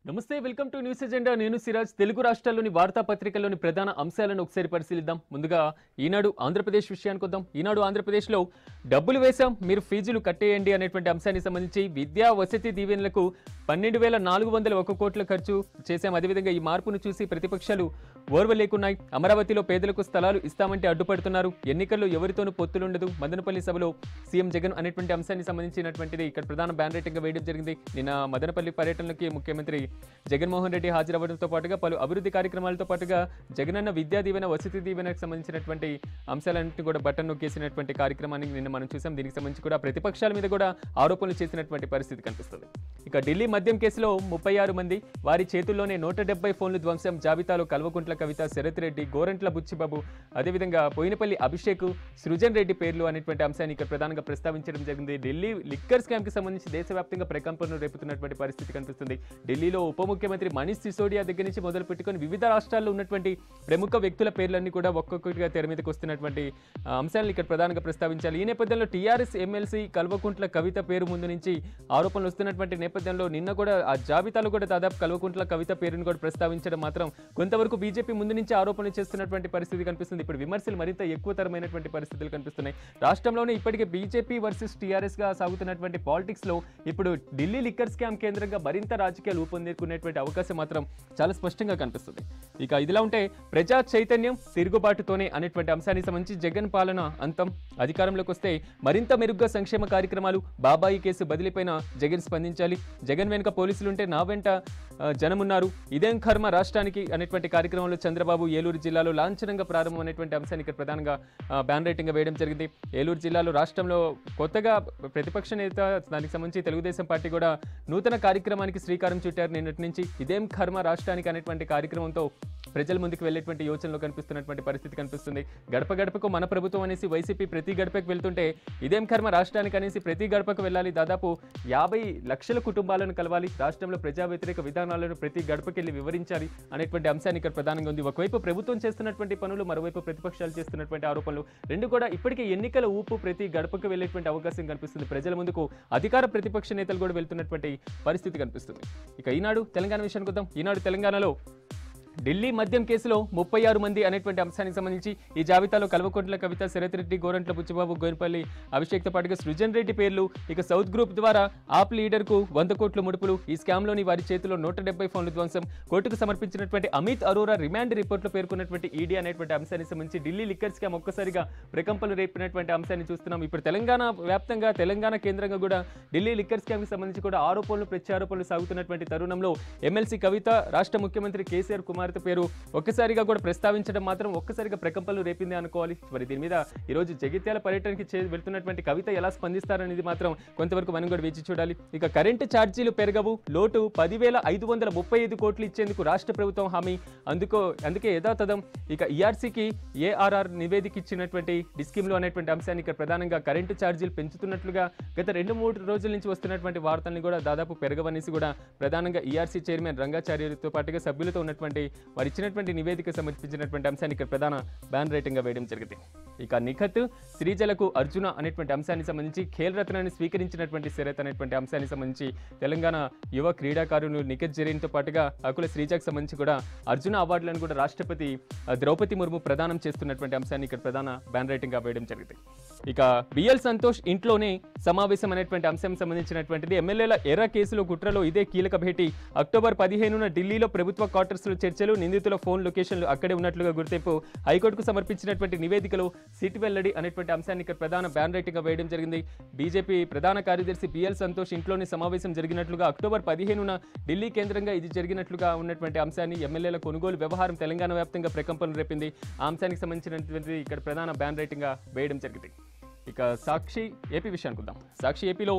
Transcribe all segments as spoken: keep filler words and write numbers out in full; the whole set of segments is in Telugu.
నమస్తే వెల్కమ్ టు న్యూస్ ఎజెండా నేను సిరాజ్ తెలుగు రాష్ట్రాల్లోని వార్తాపత్రికల్లోని ప్రధాన అంశాలను ఒకసారి పరిశీలిద్దాం. ముందుగా ఈనాడు ఆంధ్రప్రదేశ్ విషయానికి వద్దాం. ఈనాడు ఆంధ్రప్రదేశ్లో డబ్బులు వేశాం మీరు ఫీజులు కట్టేయండి అనేటువంటి అంశానికి సంబంధించి విద్యా వసతి దీవెనలకు పన్నెండు వేల నాలుగు వందల ఒక కోట్ల ఖర్చు చేశాం. అదేవిధంగా ఈ మార్పును చూసి ప్రతిపక్షాలు ఓర్వలేకున్నాయి. అమరావతిలో పేదలకు స్థలాలు ఇస్తామంటే అడ్డుపడుతున్నారు. ఎన్నికల్లో ఎవరితోనూ పొత్తులుండదు. మదనపల్లి సభలో సీఎం జగన్ అనేటువంటి అంశానికి సంబంధించినటువంటిది ఇక్కడ ప్రధాన బ్యాన్ రేటింగ్ వేయడం జరిగింది. నిన్న మదనపల్లి పర్యటనకి ముఖ్యమంత్రి జగన్మోహన్ రెడ్డి హాజరవ్వడంతో పాటుగా పలు అభివృద్ధి కార్యక్రమాలతో పాటుగా జగనన్న విద్యా దీవెన వసతి దీవెనకు సంబంధించినటువంటి అంశాలన్నింటినీ కూడా బట్టన్ నొక్కేసినటువంటి కార్యక్రమాన్ని నిన్న మనం చూసాం. దీనికి సంబంధించి కూడా ప్రతిపక్షాల మీద కూడా ఆరోపణలు చేసినటువంటి పరిస్థితి కనిపిస్తుంది. ఇక ఢిల్లీ మద్యం కేసులో ముప్పై ఆరు మంది వారి చేతుల్లోనే నూట డెబ్బై ఫోన్లు ధ్వంసం. జాబితాలో కల్వకుంట్ల కవిత, శరత్ రెడ్డి, గోరంట్ల బుచ్చిబాబు, అదేవిధంగా పోయినపల్లి అభిషేక్, సృజన్ రెడ్డి పేర్లు అనేటువంటి అంశాన్ని ఇక్కడ ప్రధానంగా ప్రస్తావించడం జరిగింది. ఢిల్లీ లిక్కర్ స్కామ్ కి సంబంధించి దేశవ్యాప్తంగా ప్రకంపనలు రేపుతున్నటువంటి పరిస్థితి కనిపిస్తుంది. ఢిల్లీలో ఉప ముఖ్యమంత్రి మనీష్ సిసోడియా దగ్గర నుంచి మొదలు పెట్టుకొని వివిధ రాష్ట్రాల్లో ఉన్నటువంటి ప్రముఖ వ్యక్తుల పేర్లన్నీ కూడా ఒక్కొక్కటిగా తెర మీదకి వస్తున్నటువంటి అంశాలను ఇక్కడ ప్రధానంగా ప్రస్తావించాలి. ఈ నేపథ్యంలో టీఆర్ఎస్ ఎమ్మెల్సీ కల్వకుంట్ల కవిత పేరు ముందు నుంచి ఆరోపణలు వస్తున్నటువంటి నేపథ్యంలో నిన్న కూడా ఆ జాబితాలో కూడా దాదాపు కల్వకుంట్ల కవిత పేరును కూడా ప్రస్తావించడం మాత్రం కొంతవరకు బీజేపీ ముందు నుంచి ఆరోపణలు చేస్తున్నటువంటి పరిస్థితి కనిపిస్తుంది. ఇప్పుడు విమర్శలు మరింత ఎక్కువ తరమైనటువంటి పరిస్థితులు కనిపిస్తున్నాయి. రాష్ట్రంలోనే ఇప్పటికే బీజేపీ వర్సెస్ టీఆర్ఎస్ గా సాగుతున్నటువంటి పాలిటిక్స్ లో ఇప్పుడు ఢిల్లీ లిక్కర్ స్కామ్ కేంద్రంగా మరింత రాజకీయాలు ఊపందుకునేటువంటి అవకాశం మాత్రం చాలా స్పష్టంగా కనిపిస్తుంది. ఇక ఇదిలా ఉంటే ప్రజా చైతన్యం తిరుగుబాటుతోనే అనేటువంటి అంశానికి సంబంధించి జగన్ పాలన అంతం, అధికారంలోకి వస్తే మరింత మెరుగ్గా సంక్షేమ కార్యక్రమాలు, బాబాయి కేసు బదిలీపైన జగన్ స్పందించాలి, జగన్ వెనుక పోలీసులుంటే నా వెంట జనమున్నారు, ఇదేం కర్మ రాష్ట్రానికి అనేటువంటి కార్యక్రమంలో చంద్రబాబు ఏలూరు జిల్లాలో లాంఛనంగా ప్రారంభం అనేటువంటి అంశాన్ని ఇక్కడ ప్రధానంగా బ్యాన్ రేటింగ్ వేయడం జరిగింది. ఏలూరు జిల్లాలో రాష్ట్రంలో కొత్తగా ప్రతిపక్ష నేత దానికి సంబంధించి తెలుగుదేశం పార్టీ కూడా నూతన కార్యక్రమానికి శ్రీకారం చుట్టారు. నిన్నటి నుంచి ఇదేం కర్మ రాష్ట్రానికి అనేటువంటి కార్యక్రమంతో ప్రజల ముందుకు వెళ్లేటువంటి యోచనలో కనిపిస్తున్నటువంటి పరిస్థితి కనిపిస్తుంది. గడప గడపకు మన ప్రభుత్వం అనేసి వైసీపీ ప్రతి గడపకు వెళ్తుంటే ఇదేం కర్మ రాష్ట్రానికి అనేసి ప్రతి గడపకు వెళ్ళాలి. దాదాపు యాభై లక్షల కుటుంబాలను కలవాలి, రాష్ట్రంలో ప్రజా వ్యతిరేక విధానాలను ప్రతి గడపకెళ్లి వివరించాలి అనేటువంటి అంశాన్ని ఇక్కడ ప్రధానంగా ఉంది. ఒకవైపు ప్రభుత్వం చేస్తున్నటువంటి పనులు, మరోవైపు ప్రతిపక్షాలు చేస్తున్నటువంటి ఆరోపణలు రెండు కూడా ఇప్పటికే ఎన్నికల ఊపు ప్రతి గడపకు వెళ్లేటువంటి అవకాశం కనిపిస్తుంది. ప్రజల ముందుకు అధికార ప్రతిపక్ష నేతలు కూడా వెళ్తున్నటువంటి పరిస్థితి కనిపిస్తుంది. ఇక ఈనాడు తెలంగాణ విషయానికి వద్దాం. ఈనాడు తెలంగాణలో ఢిల్లీ మద్యం కేసులో ముప్పై ఆరు మంది అనేటువంటి అంశానికి సంబంధించి ఈ జాబితాలో కల్వకుంట్ల కవిత, శరత్ రెడ్డి, గోరంట్ల బుచ్చిబాబు, గోరిపల్లి అభిషేక్తో పాటుగా సృజన్ రెడ్డి పేర్లు. ఇక సౌత్ గ్రూప్ ద్వారా ఆప్ లీడర్ కు వంద కోట్ల ముడుపులు, ఈ స్కామ్ లోని వారి చేతిలో నూట డెబ్బై ఫోన్లు ధ్వంసం, కోర్టుకు సమర్పించినటువంటి అమిత్ అరోరా రిమాండ్ రిపోర్ట్లో పేర్కొన్నటువంటి ఈడీ అనేటువంటి అంశానికి సంబంధించి ఢిల్లీ లిక్కర్ స్కామ్ ఒక్కసారిగా ప్రకంపనలు రేపినటువంటి అంశాన్ని చూస్తున్నాం. ఇప్పుడు తెలంగాణ వ్యాప్తంగా, తెలంగాణ కేంద్రంగా కూడా ఢిల్లీ లిక్కర్ స్కామ్ కి సంబంధించి కూడా ఆరోపణలు ప్రత్యారోపణలు సాగుతున్నటువంటి తరుణంలో ఎమ్మెల్సీ కవిత, రాష్ట్ర ముఖ్యమంత్రి కేసీఆర్ కుమార్ పేరు ఒక్కసారిగా కూడా ప్రస్తావించడం మాత్రం ఒక్కసారిగా ప్రకంపనలు రేపింది అనుకోవాలి. మరి దీని మీద ఈరోజు జగిత్యాల పర్యటనకి వెళ్తున్నటువంటి కవిత ఎలా స్పందిస్తారనేది మాత్రం కొంతవరకు మనం కూడా వేచి చూడాలి. ఇక కరెంటు ఛార్జీలు పెరగవు, లోటు పదివేల ఐదు వందల ముప్పై ఐదు కోట్లు ఇచ్చేందుకు రాష్ట్ర ప్రభుత్వం హామీ, అందుకో అందుకే యథాతథం. ఇక ఈఆర్సీకి ఏఆర్ఆర్ నివేదిక ఇచ్చినటువంటి డిస్కీమ్లు అనేటువంటి అంశాన్ని ఇక్కడ ప్రధానంగా కరెంటు ఛార్జీలు పెంచుతున్నట్లుగా గత రెండు మూడు రోజుల నుంచి వస్తున్నటువంటి వార్తల్ని కూడా దాదాపు పెరగవనేసి కూడా ప్రధానంగా ఈఆర్సీ చైర్మన్ రంగాచార్యులతో పాటుగా సభ్యులతో ఉన్నటువంటి వారి ఇచ్చినటువంటి నివేదిక సమర్పించినటువంటి అంశాన్ని ఇక్కడ ప్రధాన బ్యాన్ రేటింగ్ గా వేయడం జరిగింది. ఇక నిఖత్, శ్రీజలకు అర్జున అనేటువంటి అంశాన్ని సంబంధించి ఖేల్ రత్నాన్ని స్వీకరించినటువంటి శరత్ అనేటువంటి అంశానికి సంబంధించి తెలంగాణ యువ క్రీడాకారులు నిఖత్ జరీన్తో పాటుగా అకుల శ్రీజకు సంబంధించి కూడా అర్జున అవార్డులను కూడా రాష్ట్రపతి ద్రౌపది ముర్ము ప్రదానం చేస్తున్నటువంటి అంశాన్ని ఇక్కడ ప్రధాన బ్యాన్ రేటింగ్ గా వేయడం జరిగింది. ఇక బిఎల్ సంతోష్ ఇంట్లోనే సమావేశం అనేటువంటి అంశం సంబంధించినటువంటిది. ఎమ్మెల్యేల ఎర్ర కేసులో కుట్రలో ఇదే కీలక భేటీ. అక్టోబర్ పదిహేనున ఢిల్లీలో ప్రభుత్వ క్వార్టర్స్ లో చర్చలు, నిందితుల ఫోన్ లొకేషన్లు అక్కడే ఉన్నట్లుగా గుర్తింపు. హైకోర్టుకు సమర్పించినటువంటి నివేదికలో సిట్ వెల్లడి అనేటువంటి అంశాన్ని ఇక్కడ ప్రధాన బ్యాన్ రేటింగ్ గా వేయడం జరిగింది. బీజేపీ ప్రధాన కార్యదర్శి బిఎల్ సంతోష్ ఇంట్లోనే సమావేశం జరిగినట్లుగా, అక్టోబర్ పదిహేనున ఢిల్లీ కేంద్రంగా ఇది జరిగినట్లుగా ఉన్నటువంటి అంశాన్ని, ఎమ్మెల్యేల కొనుగోలు వ్యవహారం తెలంగాణ వ్యాప్తంగా ప్రకంపనలు రేపింది. ఆ అంశానికి సంబంధించినటువంటి ఇక్కడ ప్రధాన బ్యాన్ రేటింగ్ గా వేయడం జరిగింది. ఇక సాక్షి ఏపీ విషయానికి వద్దాం. సాక్షి ఏపీలో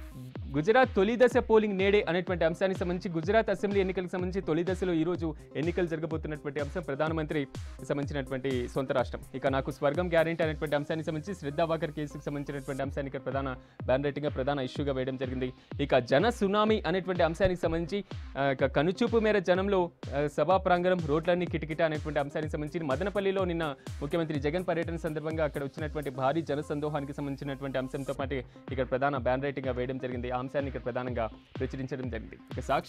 గుజరాత్ తొలి దశ పోలింగ్ నేడే అనేటువంటి అంశానికి సంబంధించి గుజరాత్ అసెంబ్లీ ఎన్నికలకు సంబంధించి తొలి దశలో ఈ రోజు ఎన్నికలు జరగబోతున్నటువంటి అంశం ప్రధానమంత్రి సంబంధించినటువంటి సొంత రాష్ట్రం. ఇక నాకు స్వర్గం గ్యారెంటీ అనేటువంటి అంశానికి సంబంధించి శ్రద్ధా వాకర్ కేసుకు సంబంధించినటువంటి అంశానికి ప్రధాన బ్యాన్ రేటింగ్ ప్రధాన ఇష్యూగా వేయడం జరిగింది. ఇక జన సునామీ అనేటువంటి అంశానికి సంబంధించి ఇక కనుచూపు మేర జనంలో సభా ప్రాంగణం రోడ్లన్నీ కిటకిట అనేటువంటి అంశానికి సంబంధించి మదనపల్లిలో నిన్న ముఖ్యమంత్రి జగన్ పర్యటన సందర్భంగా అక్కడ వచ్చినటువంటి భారీ జన సందోహానికి సంబంధించినటువంటి అంశంతో పాటు ఇక్కడ ప్రధాన బ్యాన్ రేటింగ్ వేయడం జరిగింది. అంశాన్ని ఇక్కడ ప్రధానంగా ప్రచురించడం జరిగింది. ఇక సాక్షి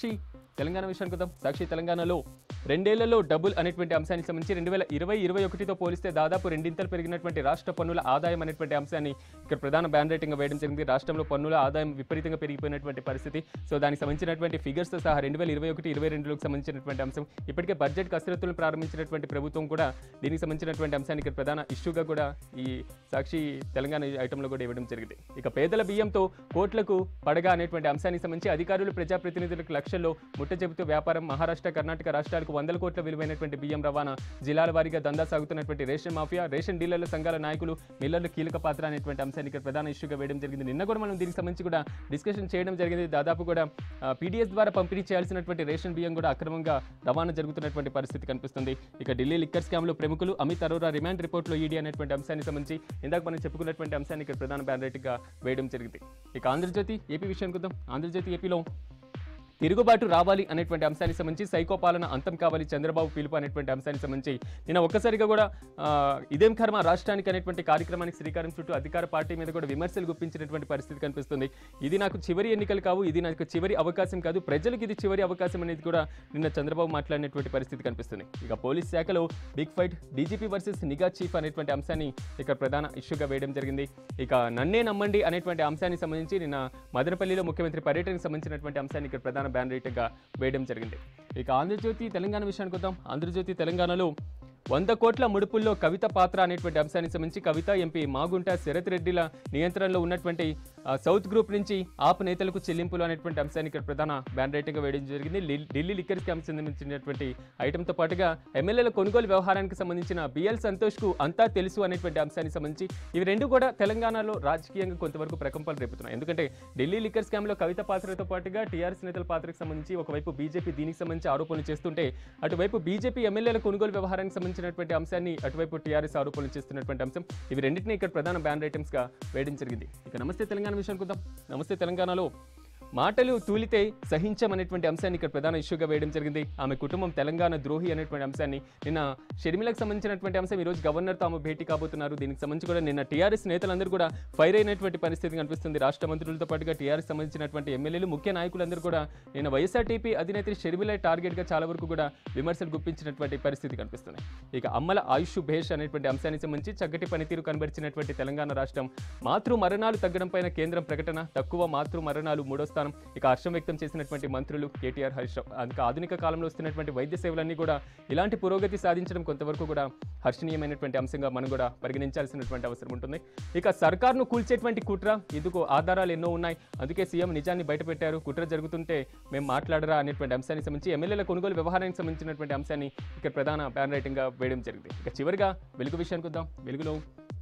తెలంగాణ విషయానికి వద్దాం. సాక్షి తెలంగాణలో రెండేళ్లలో డబుల్ అనేటువంటి అంశానికి సంబంధించి రెండు వేల ఇరవై ఇరవై ఒకటితో పోలిస్తే దాదాపు రెండింతలు పెరిగినటువంటి రాష్ట్ర పన్నుల ఆదాయం అనేటువంటి అంశాన్ని ఇక్కడ ప్రధాన బ్యాన్ రేటింగ్ వేయడం జరిగింది. రాష్ట్రంలో పన్నుల ఆదాయం విపరీతంగా పెరిగిపోయినటువంటి పరిస్థితి. సో దానికి సంబంధించినటువంటి ఫిగర్స్తో సహా రెండు వేల ఇరవై ఒకటి ఇరవై రెండులకు సంబంధించినటువంటి అంశం. ఇప్పటికే బడ్జెట్ కసరత్తులను ప్రారంభించినటువంటి ప్రభుత్వం కూడా దీనికి సంబంధించినటువంటి అంశాన్ని ఇక్కడ ప్రధాన ఇష్యూగా కూడా ఈ సాక్షి తెలంగాణ ఐటంలో కూడా ఇవ్వడం జరిగింది. ఇక పేదల బియ్యంతో కోట్లకు పడగా అనేటువంటి అంశానికి సంబంధించి అధికారులు ప్రజాప్రతినిధులకు లక్షల్లో ముట్ట చెబుతూ వ్యాపారం. మహారాష్ట్ర కర్ణాటక రాష్ట్రాలకు వందల కోట్ల విలువైనటువంటి బియ్యం రవాణా. జిల్లాల వారీగా దందా సాగుతున్నటువంటి రేషన్ మాఫియా, రేషన్ డీలర్ల సంఘాల నాయకులు, మిల్లర్లు కీలక పాత్ర అనేటువంటి అంశాన్ని ఇక్కడ ప్రధాన ఇష్యూగా వేయడం జరిగింది. నిన్న కూడా మనం దీనికి సంబంధించి కూడా డిస్కషన్ చేయడం జరిగింది. దాదాపు కూడా పీడీఎస్ ద్వారా పంపిణీ చేయాల్సినటువంటి రేషన్ బియ్యం కూడా అక్రమంగా రవాణా జరుగుతున్నటువంటి పరిస్థితి కనిపిస్తుంది. ఇక ఢిల్లీ లిక్కర్ స్కామ్లో ప్రముఖులు అమిత్ అరోరా రిమాండ్ రిపోర్ట్లో ఈడీ అనేటువంటి అంశానికి సంబంధించి ఇందాక మనం చెప్పుకున్నటువంటి అంశాన్ని ఇక్కడ ప్రధాన బ్యాన్ రేట్గా వేయడం జరిగింది. ఇక ఆంధ్రజ్యోతి ఏపీ విషయానికి వద్దాం. ఆంధ్రజ్యోతి ఏపీలో తిరుగుబాటు రావాలి అనేటువంటి అంశానికి సంబంధించి సైకో పాలన అంతం కావాలి చంద్రబాబు పిలుపు అనేటువంటి అంశానికి సంబంధించి నిన్న ఒక్కసారిగా కూడా ఇదేం కర్మ రాష్ట్రానికి అనేటువంటి కార్యక్రమానికి శ్రీకారం చుట్టూ అధికార పార్టీ మీద కూడా విమర్శలు గుప్పించినటువంటి పరిస్థితి కనిపిస్తుంది. ఇది నాకు చివరి ఎన్నికలు కావు, ఇది నాకు చివరి అవకాశం కాదు, ప్రజలకు ఇది చివరి అవకాశం అనేది కూడా నిన్న చంద్రబాబు మాట్లాడినటువంటి పరిస్థితి కనిపిస్తుంది. ఇక పోలీస్ శాఖలో బిగ్ ఫైట్, డీజీపీ వర్సెస్ నిఘా చీఫ్ అనేటువంటి అంశాన్ని ఇక ప్రధాన ఇష్యూగా వేయడం జరిగింది. ఇక నన్నే నమ్మండి అనేటువంటి అంశానికి సంబంధించి నిన్న మదనపల్లిలో ముఖ్యమంత్రి పర్యటనకు సంబంధించినటువంటి అంశాన్ని ఇక్కడ ప్రధాన బ్యాన్ రేట్గా వేయడం జరిగింది. ఇక ఆంధ్రజ్యోతి తెలంగాణ విషయానికి వద్దాం. ఆంధ్రజ్యోతి తెలంగాణలో వంద కోట్ల ముడుపుల్లో కవిత పాత్ర అనేటువంటి అంశానికి సంబంధించి కవిత, ఎంపీ మాగుంట శరత్ రెడ్డిల నియంత్రణలో ఉన్నటువంటి సౌత్ గ్రూప్ నుంచి ఆప్ నేతలకు చెల్లింపులు అనేటువంటి అంశాన్ని ఇక్కడ ప్రధాన బ్యాన్ రేట్గా వేయడం జరిగింది. ఢిల్లీ లిక్కర్ స్కామ్ సంబంధించినటువంటి ఐటమ్తో పాటుగా ఎమ్మెల్యేల కొనుగోలు వ్యవహారానికి సంబంధించిన బిఎల్ సంతోష్కు అంతా తెలుసు అనేటువంటి అంశానికి సంబంధించి ఇవి రెండు కూడా తెలంగాణలో రాజకీయంగా కొంతవరకు ప్రకంపనలు రేపుతున్నాయి. ఎందుకంటే ఢిల్లీ లిక్కర్ స్కామ్లో కవిత పాత్రతో పాటుగా టీఆర్ఎస్ నేతల పాత్రకు సంబంధించి ఒకవైపు బీజేపీ దీనికి సంబంధించి ఆరోపణలు చేస్తుంటే అటువైపు బీజేపీ ఎమ్మెల్యేల కొనుగోలు వ్యవహారానికి సంబంధించినటువంటి అంశాన్ని అటువైపు టీఆర్ఎస్ ఆరోపణలు చేస్తున్నటువంటి అంశం. ఇవి రెండింటినీ ఇక్కడ ప్రధాన బ్యాన్ ఐటమ్స్ గా వేయడం జరిగింది. ఇక నమస్తే తెలంగాణ విషయానికి వద్దాం. నమస్తే తెలంగాణలో మాటలు తూలితే సహించమనేటువంటి అంశాన్ని ఇక్కడ ప్రధాన ఇష్యూగా వేయడం జరిగింది. ఆమె కుటుంబం తెలంగాణ ద్రోహి అనేటువంటి అంశాన్ని నిన్న షర్మిలకు సంబంధించినటువంటి అంశం. ఈరోజు గవర్నర్ తాము భేటీ కాబోతున్నారు. దీనికి సంబంధించి కూడా నిన్న టీఆర్ఎస్ నేతలందరూ కూడా ఫైర్ అయినటువంటి పరిస్థితి కనిపిస్తుంది. రాష్ట్ర మంత్రులతో పాటుగా టీఆర్ఎస్ సంబంధించినటువంటి ఎమ్మెల్యేలు, ముఖ్య నాయకులందరూ కూడా నిన్న వైఎస్ఆర్టీపీ అధినేత్రి షర్మిల టార్గెట్గా చాలా వరకు కూడా విమర్శలు గుప్పించినటువంటి పరిస్థితి కనిపిస్తుంది. ఇక అమ్మల ఆయుష్ భేష్ అనేటువంటి అంశానికి సంబంధించి చక్కటి పనితీరు కనబరిచినటువంటి తెలంగాణ రాష్ట్రం. మాతృ మరణాలు తగ్గడం పైన కేంద్రం ప్రకటన, తక్కువ మాతృ మరణాలు మూడో స్థానం. ఇక హర్షం వ్యక్తం చేసినటువంటి మంత్రులు కేటీఆర్, హరీష్ రావు. అందుకే ఆధునిక కాలంలో వస్తున్నటువంటి వైద్య సేవలన్నీ కూడా ఇలాంటి పురోగతి సాధించడం కొంతవరకు కూడా హర్షణీయమైనటువంటి అంశంగా మనం కూడా పరిగణించాల్సినటువంటి అవసరం ఉంటుంది. ఇక సర్కార్ను కూల్చేటువంటి కుట్ర, ఇందుకు ఆధారాలు ఎన్నో ఉన్నాయి, అందుకే సీఎం నిజాన్ని బయటపెట్టారు, కుట్ర జరుగుతుంటే మేము మాట్లాడరా అనేటువంటి అంశానికి సంబంధించి ఎమ్మెల్యేల కొనుగోలు వ్యవహారానికి సంబంధించినటువంటి అంశాన్ని ఇక్కడ ప్రధాన బ్యాన్ రైటింగ్గా వేయడం జరిగింది. ఇక చివరిగా వెలుగు విషయానికి వద్దాం. వెలుగులో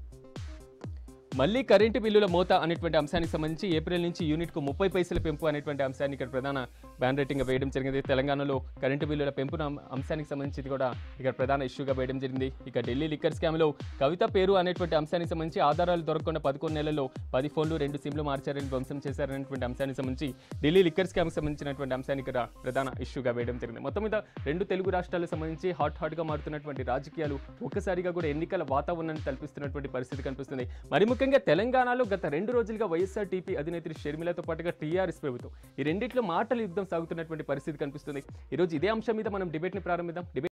మళ్లీ కరెంటు బిల్లుల మోత అనేటువంటి అంశానికి సంబంధించి ఏప్రిల్ నుంచి యూనిట్కు ముప్పై పైసల పెంపు అనేటువంటి అంశాన్ని ఇక్కడ ప్రధాన బ్యాన్ రేటింగ్ వేయడం జరిగింది. తెలంగాణలో కరెంటు బిల్లుల పెంపు అంశానికి సంబంధించి కూడా ఇక్కడ ప్రధాన ఇష్యూగా వేయడం జరిగింది. ఇక ఢిల్లీ లిక్కర్ స్కామ్లో కవిత పేరు అనేటువంటి అంశానికి సంబంధించి ఆధారాలు దొరకకుండా పదకొండు నెలల్లో పది ఫోన్లు రెండు సిమ్లు మార్చారని ధ్వంసం చేశారనేటువంటి అంశానికి సంబంధించి ఢిల్లీ లిక్కర్ స్కామ్కి సంబంధించినటువంటి అంశాన్ని ఇక్కడ ప్రధాన ఇష్యూగా వేయడం జరిగింది. మొత్తం మీద రెండు తెలుగు రాష్ట్రాలకు సంబంధించి హాట్ హాట్గా మారుతున్నటువంటి రాజకీయాలు ఒక్కసారిగా కూడా ఎన్నికల వాతావరణాన్ని కల్పిస్తున్నటువంటి పరిస్థితి కనిపిస్తుంది. మరి ముఖ్యంగా తెలంగాణలో గత రెండు రోజులుగా వైఎస్ఆర్టీపీ అధినేత్రి షర్మిలతో పాటుగా టీఆర్ఎస్ ప్రభుత్వం ఈ రెండిట్లో మాటల యుద్ధం సాగుతున్నటువంటి పరిస్థితి కనిపిస్తుంది. ఈరోజు ఇదే అంశం మీద మనం డిబేట్ని ప్రారంభిద్దాం. డిబేట్